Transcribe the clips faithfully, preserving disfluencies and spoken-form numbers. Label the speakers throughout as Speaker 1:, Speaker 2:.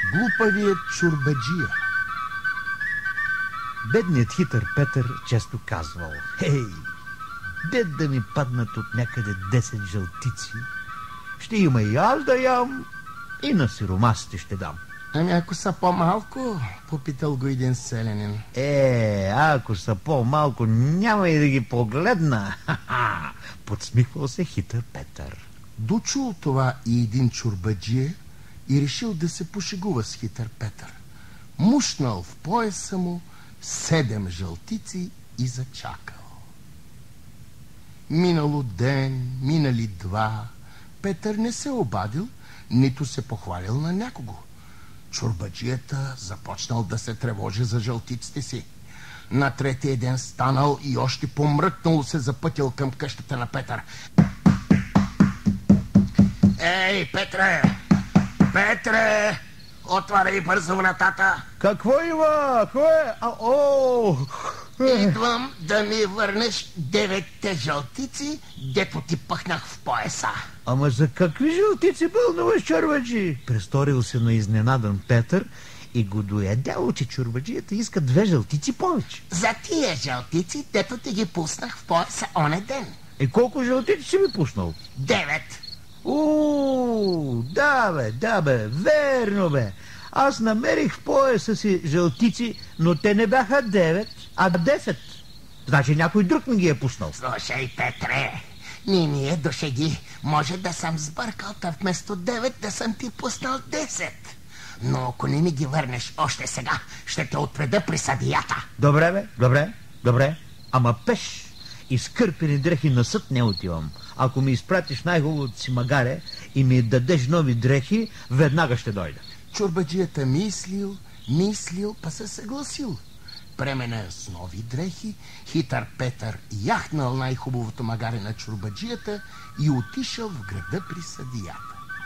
Speaker 1: Глупавият чорбаджия.
Speaker 2: Бедният хитър Петър често казвал: «Хей, дед да ми паднат от някъде десет жълтици, ще има и аз да ям, и на сиромасите ще дам».
Speaker 1: Ами ако са по-малко, попитал го един селянин.
Speaker 2: Е, ако са по-малко, няма и да ги погледна. Ха-ха! Подсмихвал се хитър Петър.
Speaker 1: Дочул това и един чорбаджия и решил да се пошегува с хитър Петър. Мушнал в пояса му седем жълтици и зачакал. Минало ден, минали два, Петър не се обадил, нито се похвалил на някого. Чорбаджията започнал да се тревожи за жълтиците си. На третия ден станал и още помръкнало се запътил към къщата на Петър. Ей, Петре! Петре! Отваряй бързо вратата!
Speaker 2: Какво има? Кое? А, о!
Speaker 1: Идвам да ми върнеш деветте жълтици, дето ти пъхнах в пояса.
Speaker 2: Ама за какви жълтици бълнуваш, чорбаджи? Престорил се на изненадан Петър и го доядяло, че чорбаджията иска две жълтици повече.
Speaker 1: За тия жълтици, дето ти ги пуснах в пояса оне ден.
Speaker 2: Е, колко жълтици си ми пуснал?
Speaker 1: Девет.
Speaker 2: Уу, да бе, да бе, верно бе. Аз намерих в пояса си жълтици, но те не бяха девет, а десет. Значи някой друг ми ги е пуснал.
Speaker 1: Слушай, Петре, не ми е до шеги. Може да съм сбъркал, та вместо девет да съм ти пуснал десет. Но ако не ми ги върнеш още сега, ще те отведа при съдията.
Speaker 2: Добре бе, добре, добре. Ама пеш и скърпени дрехи на съд не отивам. Ако ми изпратиш най-хубавото си магаре и ми дадеш нови дрехи, веднага ще дойда.
Speaker 1: Чорбаджията мислил, мислил, па се съгласил. Пременен с нови дрехи, хитър Петър яхнал най-хубавото магаре на чорбаджията и отишъл в града при съдията.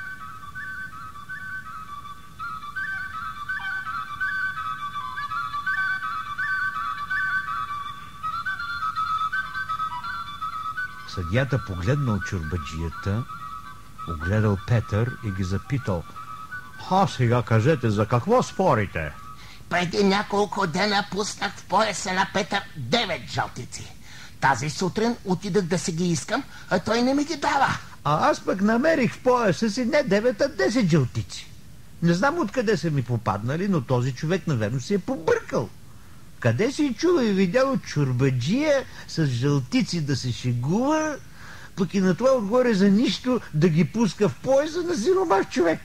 Speaker 2: Съдията погледнал чорбаджията, огледал Петър и ги запитал: «А сега кажете, за какво спорите?»
Speaker 1: Преди няколко дена пуснах в пояса на Петър девет жълтици. Тази сутрин отидах да си ги искам, а той не ми ги дава.
Speaker 2: А аз пък намерих в пояса си не девет, а десет жълтици. Не знам откъде са ми попаднали, но този човек наверно се е побъркал. Къде си чува и видял чорбаджия с жълтици да се шегува, пък и на това отгоре за нищо да ги пуска в пояса на сиромаш човек.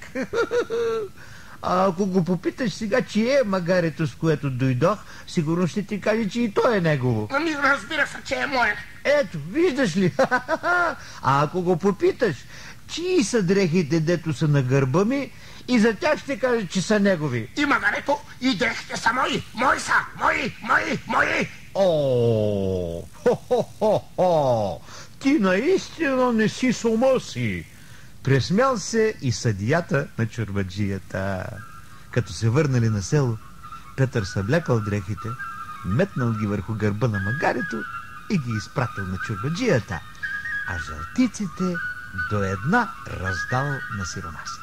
Speaker 2: А ако го попиташ сега, чие е магарето, с което дойдох, сигурно ще ти каже, че и то е негово.
Speaker 1: Ами разбира се, че е мое.
Speaker 2: Ето, виждаш ли? А ако го попиташ, чии са дрехите, дето са на гърба ми, и за тях ще каже, че са негови.
Speaker 1: И магарето, и дрехите са мои. Мои са, мои, мои, мои.
Speaker 2: О, хо-хо-хо-хо! Ти наистина не си с ума си. Пресмял се и съдията на чорбаджията. Като се върнали на село, Петър съблякал дрехите, метнал ги върху гърба на магарето и ги изпратил на чорбаджията, а жълтиците до една раздал на сиромасите.